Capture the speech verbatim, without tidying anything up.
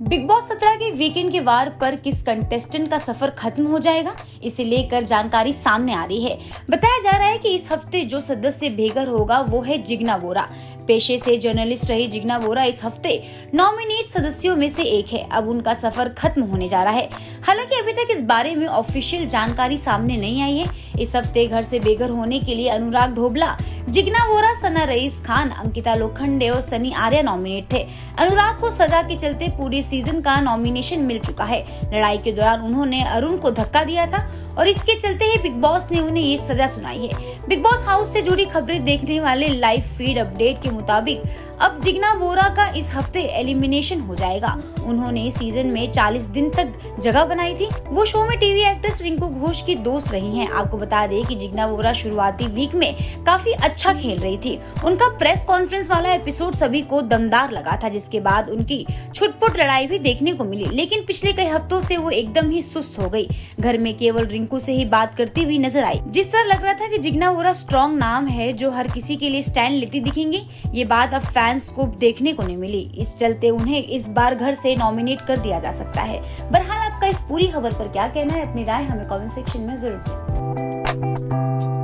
Big boss सत्रह के weekend के वार पर किस कंटेस्टेंट का सफर खत्म हो जाएगा, इसे लेकर जानकारी सामने आ रही है। बताया जा रहा है कि इस हफ्ते जो सदस्य बेघर होगा वो है जिग्ना वोरा। पेशे से जर्नलिस्ट रही जिग्ना वोरा इस हफ्ते नॉमिनेट सदस्यों में से एक है। अब उनका सफर खत्म होने जा रहा है। हालांकि अभी तक इस बारे में ऑफिशियल जानकारी सामने नहीं आई है। इस हफ्ते घर से बेघर होने के लिए अनुराग ढोबला, जिग्ना वोरा, सना रईस खान, अंकिता लोखंडे और सनी आर्या नॉमिनेट थे। अनुराग को सजा के चलते पूरे सीजन का नॉमिनेशन मिल चुका है। लड़ाई के दौरान उन्होंने अरुण को धक्का दिया था और इसके चलते ही बिग बॉस ने उन्हें ये सजा सुनाई है। बिग बॉस हाउस से जुड़ी खबरें देखने वाले लाइव फीड अपडेट के मुताबिक अब जिग्ना वोरा का इस हफ्ते एलिमिनेशन हो जाएगा। उन्होंने सीजन में चालीस दिन तक जगह बनाई थी। वो शो में टीवी एक्ट्रेस रिंकू घोष की दोस्त रही हैं। आपको बता दें कि जिग्ना वोरा शुरुआती वीक में काफी अच्छा खेल रही थी। उनका प्रेस कॉन्फ्रेंस वाला एपिसोड सभी को दमदार लगा था, जिसके बाद उनकी छुटपुट लड़ाई भी देखने को मिली। लेकिन पिछले कई हफ्तों से वो एकदम ही सुस्त हो गई। घर में केवल रिंकू से ही बात करती हुई नजर आई। जिस तरह लग रहा था कि जिग्ना वोरा स्ट्रॉन्ग नाम है जो हर किसी के लिए स्टैंड लेती दिखेंगी, ये बात अब फैंस को देखने को नहीं मिली। इस चलते उन्हें इस बार घर से नॉमिनेट कर दिया जा सकता है। बहरहाल आपका इस पूरी खबर पर क्या कहना है, अपनी राय हमें कमेंट सेक्शन में जरूर दें।